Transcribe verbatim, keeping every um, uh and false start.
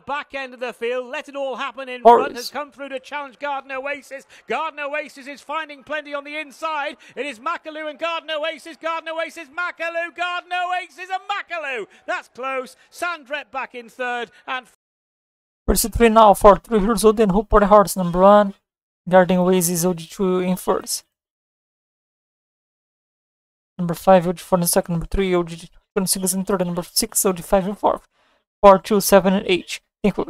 back end of the field. Let it all happen in Horse. front. Has come through to challenge Garden Oasis. Garden Oasis is finding plenty on the inside. It is Macaloo and Garden Oasis. Garden Oasis, Macaloo, Garden Oasis and Macaloo. That's close. Sandret back in third. And thirty-three now for three Heroes Old and Hope for the Hearts, number one. Garden Oasis O G two in first. Number five O G four in second. Number three O G twenty-six in third. And number six O G five in fourth. four, two, seven, and eight. Thank you.